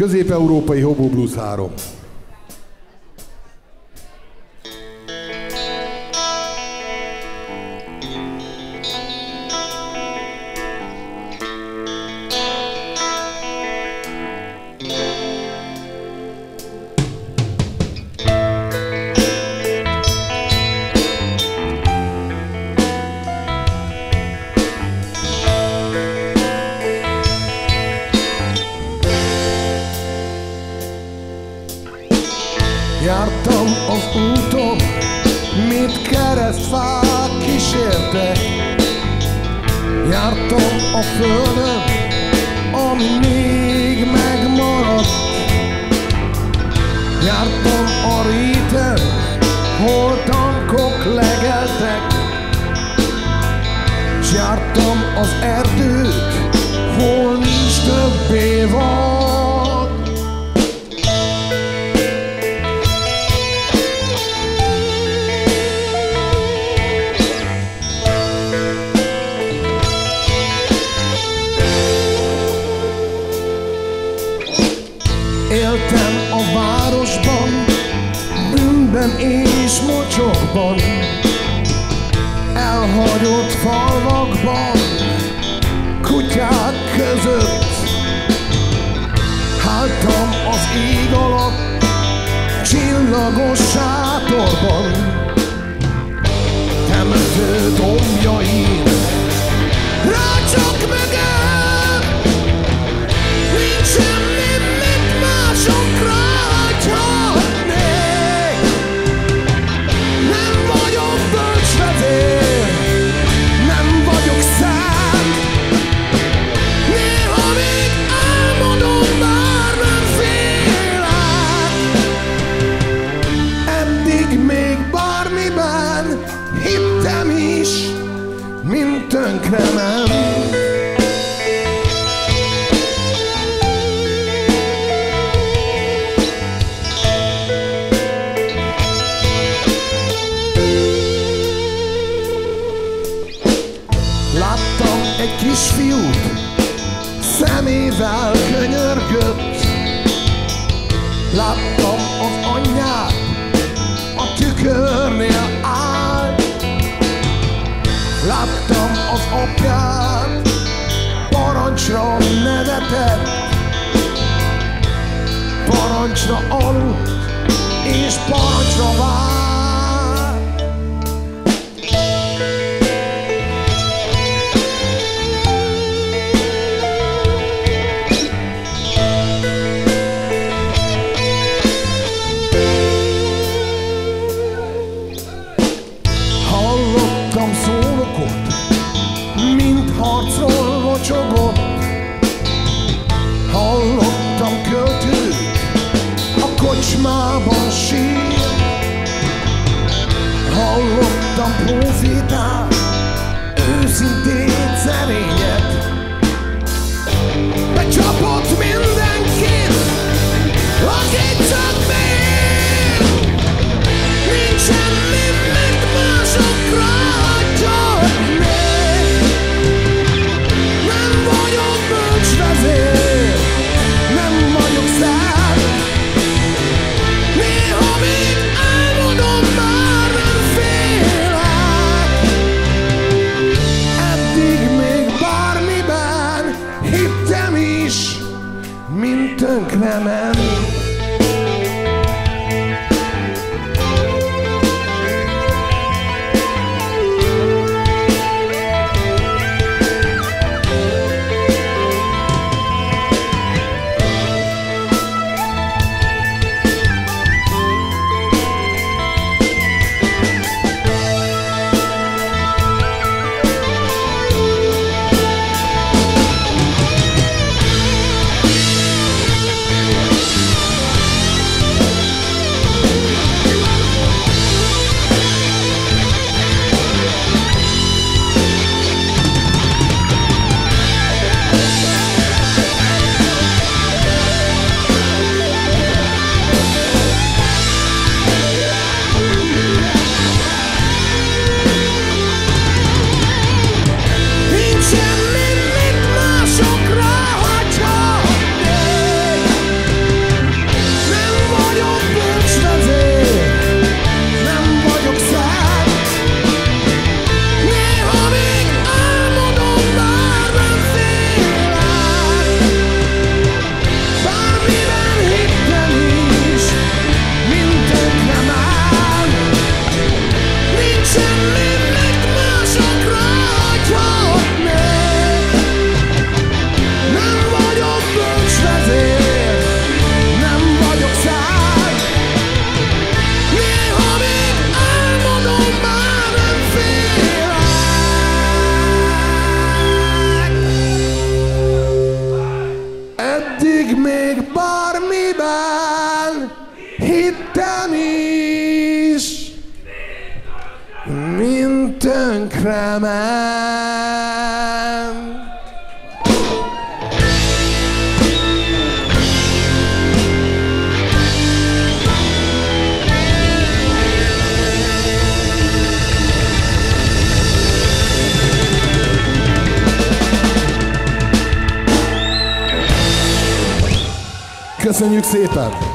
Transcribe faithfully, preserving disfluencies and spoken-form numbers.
Közép-európai Hobo Blues három. Jártam az úton, mint keresztfák kísértek. Jártam a földön, ami még megmaradt. Jártam a réten, hol tankok legeltek. S jártam az erdőt, hol nincs többé vad. Éltem a városban, bűnben és mocsokban, elhagyott falvakban, kutyák között. Háltam az ég alatt, csillagos sátorban, temető dombjain, rácsok mögött, nincs semmi, mit másokra hagyhatnék. Nem vagyok bölcsvezér, nem vagyok szent, néha még álmodom, bár nem félek. Eddig még bármiben hittem is, mint tönkrement. Láttam egy kisfiút, szemével könyörgött. Láttam az anyját, a tükörnél állt. Láttam az apját, parancsra nevetett. Parancsra aludt, és parancsra várt. Hallottam szólokot, mint harcról locsogott. Hallottam költőt, a kocsmában sír. Hallottam profétát, őszintét, szerényet. Becsapott mindenkit, akit csak fél. Nincs semmi, mit másokra hagyhatnék. Nem vagyok bölcsvezér, nem vagyok szent, néha még álmodom, bár nem félek. Eddig még bármiben hittem is, mint tönkrement. Még bármiben hittem is, mint tönkrement. Köszönjük szépen!